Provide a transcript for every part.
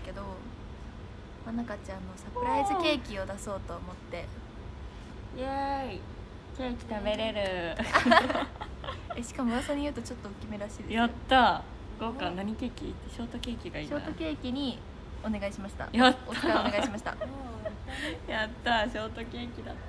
けど、まなかちゃんのサプライズケーキを出そうと思って。 イエーイ、ケーキ食べれるしかも噂に言うとちょっと大きめらしいですよ。 やった。豪華。何ケーキ？ショートケーキがいいな。 ショートケーキにお願いしました。 やった。 お使いお願いしましたやった、ショートケーキだって。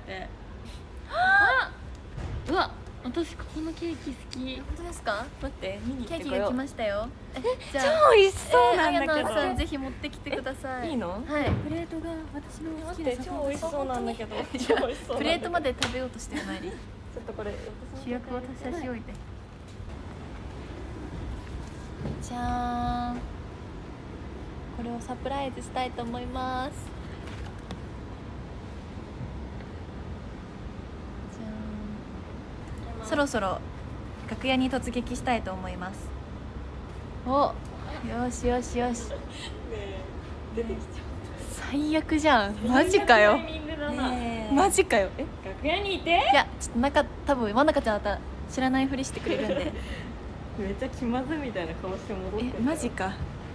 うわ、私ここのケーキ好き。 本当ですか？ 待って、見に行ケーキってこよう。 が来ましたよ。 じゃあ超美味しそうなんだけど、 あやなさんぜひ持ってきてください。 いいの？ はい。 プレートが私の好きな超美味しそうなんだけど。 プレートまで食べようとしてる前にちょっとこれ主役を差し置いて。じゃーん、これをサプライズしたいと思います。じゃーん、そろそろ楽屋に突撃したいと思います。お、よしよしよし。 出てきちゃ最悪じゃん、マジかよ。マジかよ。 楽屋にいて。 いや、ちょっと多分真中ちゃんだったら知らないふりしてくれるんでめっちゃ気まずみたいな顔して戻ってる。 マジか。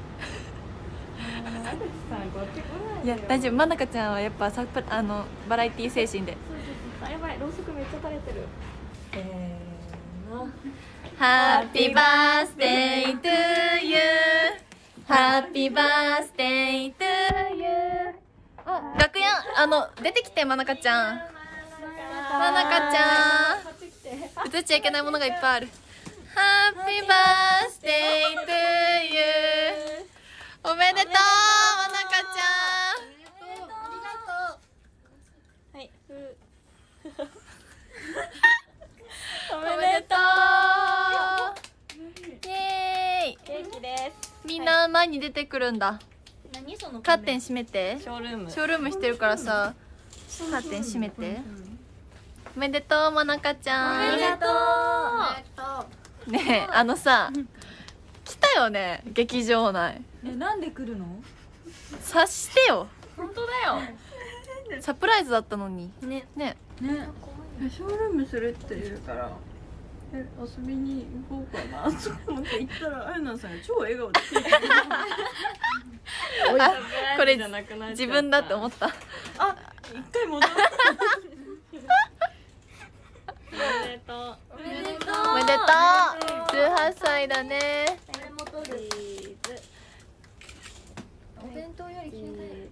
田口さん、こっち来ない。 いや大丈夫、真中ちゃんはやっぱバラエティ精神で。 あ、やばい、ろうそくめっちゃ垂れてる。 ハッピーバースデートゥーユー、ハッピーバースデートゥーユー。楽屋出てきて、真中ちゃん。真中ちゃん、映っちゃいけないものがいっぱいある。ハッピーバースデートゥーユー、おめでとう真中ちゃん。 はい。 おめでとう。イエーイ。 ケーキです。 みんな前に出てくるんだ。 何そのカーテン閉めて。 ショールーム。 ショールームしてるからさ、カーテン閉めて。おめでとう真中ちゃん。 おめでとう。 ねえ、さ来たよね、劇場内。 なんで来るの？ 察してよ。 本当だよ。 サプライズだったのにねね。 ね。 ショールームするって言うから遊びに行こうかなと思って行ったら、あやなさんが超笑顔でケーキあ、これじゃなくなっちゃった。 自分だって思った。 あ、一回戻る。おめでとう。 おめでとう。 おめでとう。18歳だね。 これも取る。お弁当より消え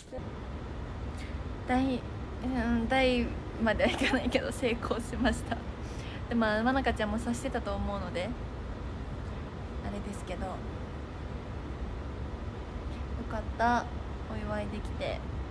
大まではいかないけど成功しました。でまあ真中ちゃんも察してたと思うのであれですけど、よかった、お祝いできて。